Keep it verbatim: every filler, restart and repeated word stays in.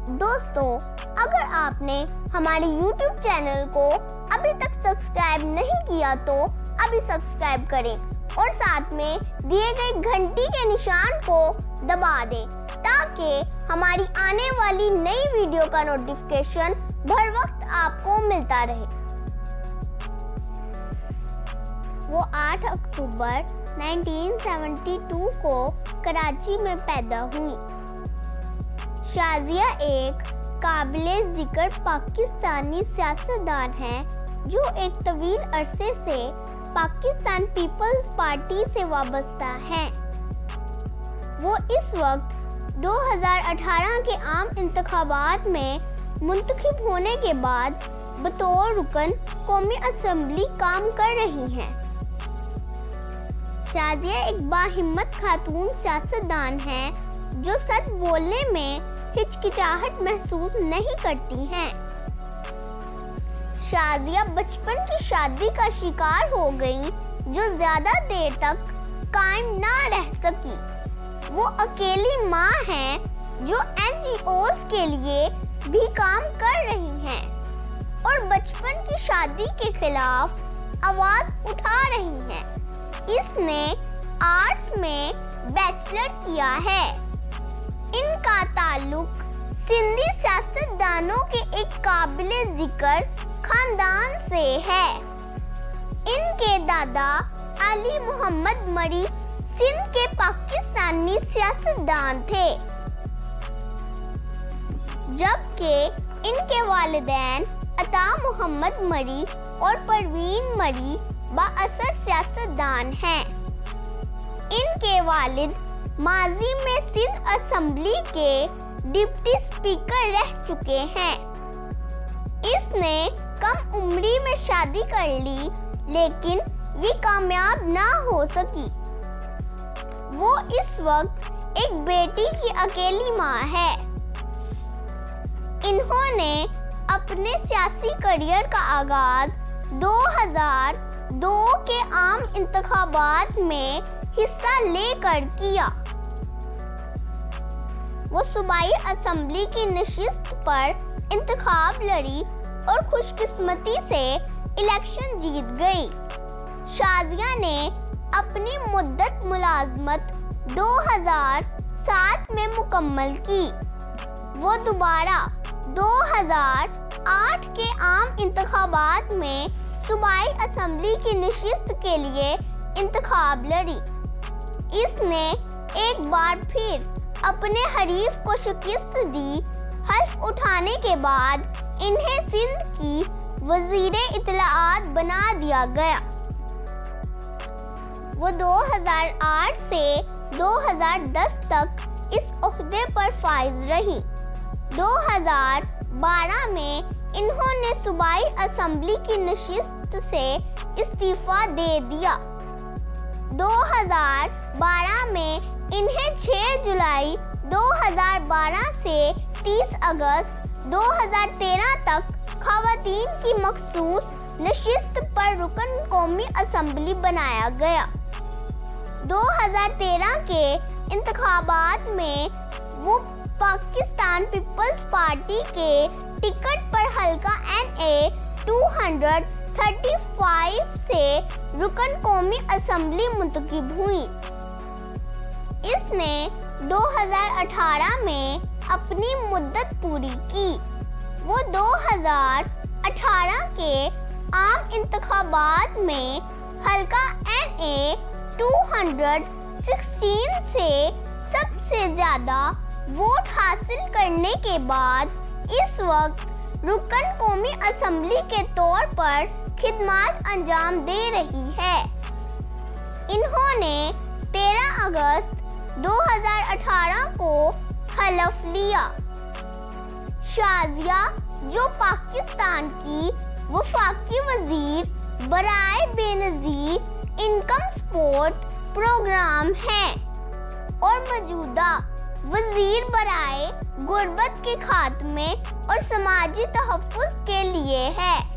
दोस्तों, अगर आपने हमारे यूट्यूब चैनल को अभी तक सब्सक्राइब नहीं किया तो अभी सब्सक्राइब करें और साथ में दिए गए घंटी के निशान को दबा दें ताकि हमारी आने वाली नई वीडियो का नोटिफिकेशन हर वक्त आपको मिलता रहे। वो आठ अक्टूबर उन्नीस सौ बहत्तर को कराची में पैदा हुई। शाजिया एक काबिले जिक्र पाकिस्तानी सियासतदान हैं जो एक तवील अरसे से पाकिस्तान पीपल्स पार्टी से वाबस्ता हैं। वो इस वक्त दो हज़ार अठारह के आम इंतखाबात में मुंतखब होने के बाद बतौर रुकन कौमी असम्बली काम कर रही हैं। शाजिया एक बाहिम्मत खातून सियासतदान हैं जो सच बोलने में हिचकिचाहट महसूस नहीं करती हैं। शाजिया बचपन की शादी का शिकार हो गई जो ज्यादा देर तक कायम ना रह सकी। वो अकेली माँ हैं जो एन जी ओज़ के लिए भी काम कर रही हैं और बचपन की शादी के खिलाफ आवाज उठा रही हैं। इसने आर्ट्स में बैचलर किया है। इनका ताल्लुक सिंधी सियासतदानों के एक काबिले जिक्र खानदान से है। इनके दादा अली मोहम्मद मरी सिंध के पाकिस्तानी सियासतदान थे, जबकि इनके वालिदैन अता मोहम्मद मरी और परवीन मरी बाअसर सियासतदान हैं। इनके वालिद माजी में सिंध असेंबली के डिप्टी स्पीकर रह चुके हैं। इसने कम उम्री में शादी कर ली लेकिन ये कामयाब ना हो सकी। वो इस वक्त एक बेटी की अकेली माँ है। इन्होंने अपने सियासी करियर का आगाज दो हज़ार दो के आम इंतखाबात में हिस्सा लेकर किया। वो सूबाई असेंबली की नशिस्त पर इंतखाब लड़ी और खुशकिस्मती से इलेक्शन जीत गई। शाजिया ने अपनी मुद्दत मुलाजमत दो हज़ार सात में मुकम्मल की। वो दोबारा दो हज़ार आठ के आम इंतखाबात में सूबाई असेंबली की नशिस्त के लिए इंतखाब लड़ी। इसने एक बार फिर अपने हरीफ को शिकस्त दी। हल्फ उठाने के बाद इन्हें सिंध की वजीरे इत्तलाआत बना दिया गया। वो दो हज़ार आठ से दो हज़ार दस तक इस ओहदे पर फाइज रही। दो हज़ार बारह में इन्होंने सूबाई असेंबली की नशिस्त से इस्तीफा दे दिया। दो हज़ार बारह में इन्हें छह जुलाई दो हज़ार बारह से तीस अगस्त दो हज़ार तेरह तक खवातीन की मखसूस नशिस्त पर रुकन कौमी असेंबली बनाया गया। दो हज़ार तेरह के इंतखाबात में वो पाकिस्तान पीपल्स पार्टी के टिकट पर हल्का एन ए दो सौ पैंतीस से रुकन कौमी असेंबली मुंतखब हुई। इसने दो हज़ार अठारह में अपनी मुद्दत पूरी की। वो दो हज़ार अठारह के आम इंतखाबात में हल्का एन ए दो सौ सोलह से सबसे ज्यादा वोट हासिल करने के बाद इस वक्त रुकन कौमी असेंबली के तौर पर खिदमत अंजाम दे रही है। इन्होंने तेरह अगस्त दो हज़ार अठारह को हलफ लिया। शाजिया जो पाकिस्तान की वफाकी वजीर बराए बेनजीर इनकम सपोर्ट प्रोग्राम है और मौजूदा वजीर बराए गुर्बत के खात्मे और समाजी तहफ़्फ़ुज़ के लिए है।